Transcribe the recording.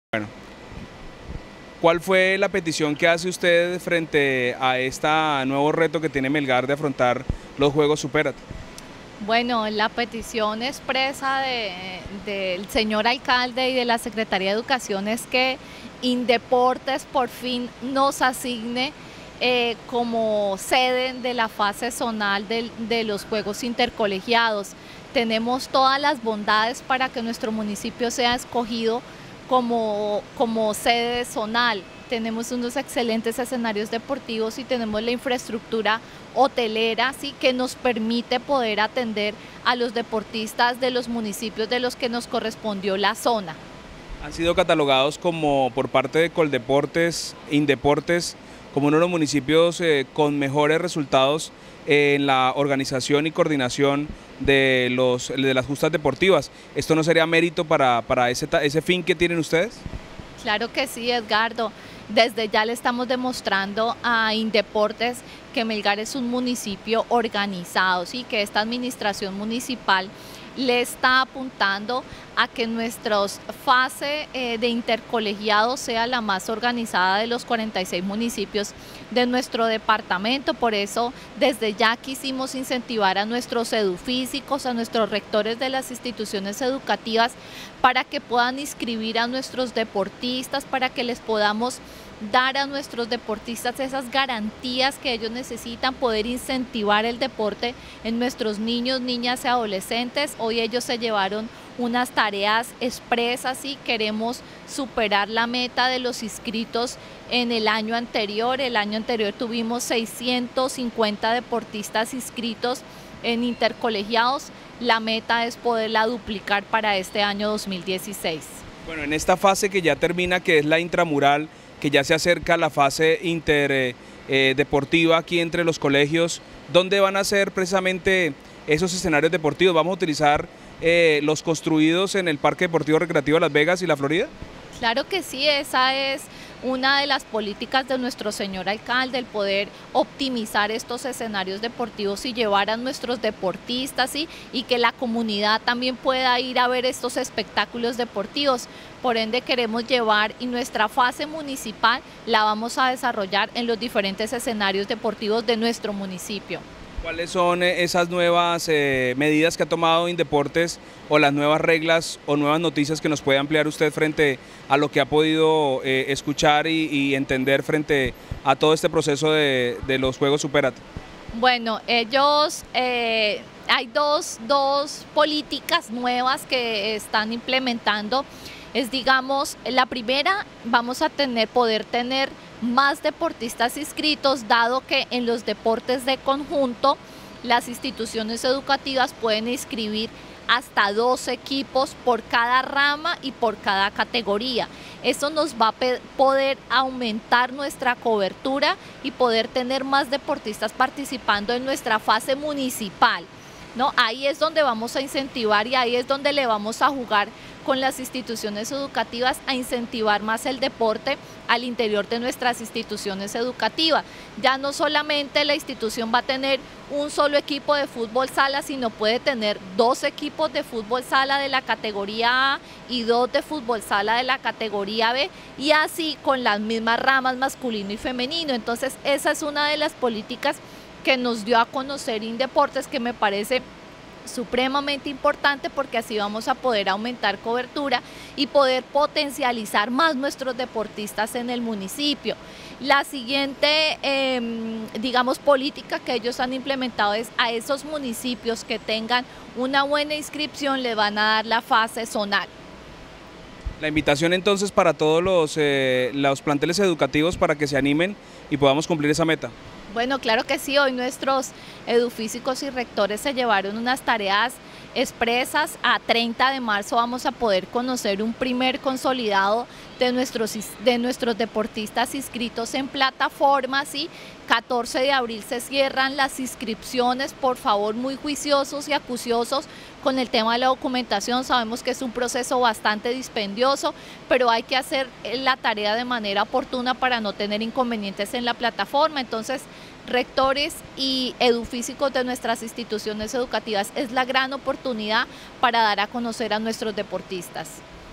Bueno, ¿cuál fue la petición que hace usted frente a este nuevo reto que tiene Melgar de afrontar los Juegos Supérate? Bueno, la petición expresa del señor alcalde y de la Secretaría de Educación es que Indeportes por fin nos asigne como sede de la fase zonal de los Juegos Intercolegiados. Tenemos todas las bondades para que nuestro municipio sea escogido como sede zonal. Tenemos unos excelentes escenarios deportivos y tenemos la infraestructura hotelera, ¿sí?, que nos permite poder atender a los deportistas de los municipios de los que nos correspondió la zona. Han sido catalogados como por parte de Coldeportes, Indeportes, como uno de los municipios con mejores resultados en la organización y coordinación de las justas deportivas. ¿Esto no sería mérito para ese fin que tienen ustedes? Claro que sí, Edgardo. Desde ya le estamos demostrando a Indeportes que Melgar es un municipio organizado, ¿sí?, que esta administración municipal le está apuntando a que nuestra fase de intercolegiado sea la más organizada de los 46 municipios de nuestro departamento. Por eso, desde ya quisimos incentivar a nuestros edufísicos, a nuestros rectores de las instituciones educativas, para que puedan inscribir a nuestros deportistas, para que les podamos dar a nuestros deportistas esas garantías que ellos necesitan, poder incentivar el deporte en nuestros niños, niñas y adolescentes. Hoy ellos se llevaron unas tareas expresas y queremos superar la meta de los inscritos en el año anterior. El año anterior tuvimos 650 deportistas inscritos en intercolegiados. La meta es poderla duplicar para este año 2016. Bueno, en esta fase que ya termina, que es la intramural, que ya se acerca la fase interdeportiva aquí entre los colegios, ¿dónde van a ser precisamente esos escenarios deportivos? ¿Vamos a utilizar los construidos en el Parque Deportivo Recreativo Las Vegas y La Florida? Claro que sí, esa es una de las políticas de nuestro señor alcalde, el poder optimizar estos escenarios deportivos y llevar a nuestros deportistas, ¿sí?, y que la comunidad también pueda ir a ver estos espectáculos deportivos. Por ende queremos llevar, y nuestra fase municipal la vamos a desarrollar en los diferentes escenarios deportivos de nuestro municipio. ¿Cuáles son esas nuevas medidas que ha tomado Indeportes, o las nuevas reglas o nuevas noticias que nos puede ampliar usted frente a lo que ha podido escuchar y entender frente a todo este proceso de los Juegos Supérate? Bueno, hay dos políticas nuevas que están implementando. Digamos, la primera, vamos a poder tener más deportistas inscritos, dado que en los deportes de conjunto las instituciones educativas pueden inscribir hasta 2 equipos por cada rama y por cada categoría. Eso nos va a poder aumentar nuestra cobertura y poder tener más deportistas participando en nuestra fase municipal, ¿no? Ahí es donde vamos a incentivar y ahí es donde le vamos a jugar con las instituciones educativas a incentivar más el deporte al interior de nuestras instituciones educativas. Ya no solamente la institución va a tener un solo equipo de fútbol sala, sino puede tener 2 equipos de fútbol sala de la categoría A y 2 de fútbol sala de la categoría B, y así con las mismas ramas masculino y femenino. Entonces esa es una de las políticas que nos dio a conocer Indeportes, que me parece supremamente importante, porque así vamos a poder aumentar cobertura y poder potencializar más nuestros deportistas en el municipio. La siguiente, digamos, política que ellos han implementado es a esos municipios que tengan una buena inscripción le van a dar la fase zonal. La invitación entonces para todos los planteles educativos para que se animen y podamos cumplir esa meta. Bueno, claro que sí, hoy nuestros edufísicos y rectores se llevaron unas tareas expresas. A 30 de marzo vamos a poder conocer un primer consolidado de nuestros deportistas inscritos en plataformas, y 14 de abril se cierran las inscripciones. Por favor, muy juiciosos y acuciosos con el tema de la documentación. Sabemos que es un proceso bastante dispendioso, pero hay que hacer la tarea de manera oportuna para no tener inconvenientes en la plataforma. Entonces, rectores y edufísicos de nuestras instituciones educativas, es la gran oportunidad para dar a conocer a nuestros deportistas.